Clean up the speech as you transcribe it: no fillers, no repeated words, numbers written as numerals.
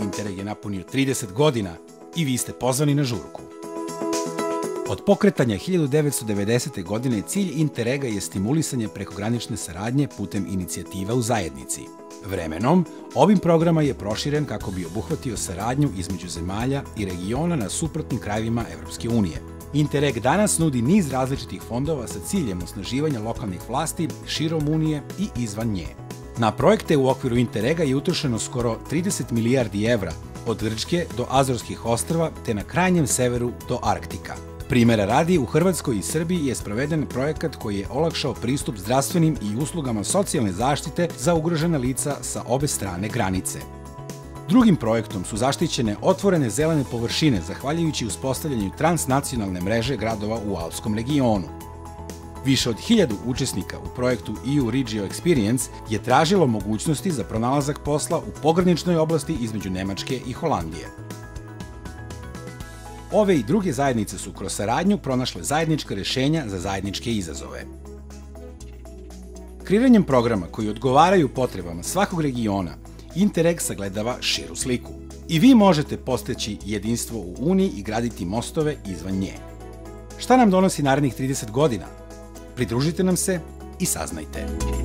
Interreg je napunio 30 godina i vi ste pozvani na žurku. Od pokretanja 1990. godine cilj Interrega je stimulisanje prekogranične saradnje putem inicijativa u zajednici. Vremenom, ovim programa je proširen kako bi obuhvatio saradnju između zemalja i regiona na suprotnim krajevima Evropske unije. Interreg danas nudi niz različitih fondova sa ciljem osnaživanja lokalnih vlasti širom Unije i izvan nje. Na projekte u okviru Interrega je utrošeno skoro 30 milijardi evra, od Grčke do Azorskih ostrva te na krajnjem severu do Arktika. Primera radi, u Hrvatskoj i Srbiji je sproveden projekat koji je olakšao pristup zdravstvenim i uslugama socijalne zaštite za ugrožena lica sa obe strane granice. Drugim projektom su zaštićene otvorene zelene površine zahvaljujući uspostavljanju transnacionalne mreže gradova u Alpskom regionu. Više od 1000 učesnika u projektu EU Regio Experience je tražilo mogućnosti za pronalazak posla u pograničnoj oblasti između Nemačke i Holandije. Ove i druge zajednice su kroz saradnju pronašle zajednička rešenja za zajedničke izazove. Kreiranjem programa koji odgovaraju potrebama svakog regiona, Interreg sagledava širu sliku. I vi možete postići jedinstvo u Uniji i graditi mostove izvan nje. Šta nam donosi narednih 30 godina? Pridružite nam se i saznajte.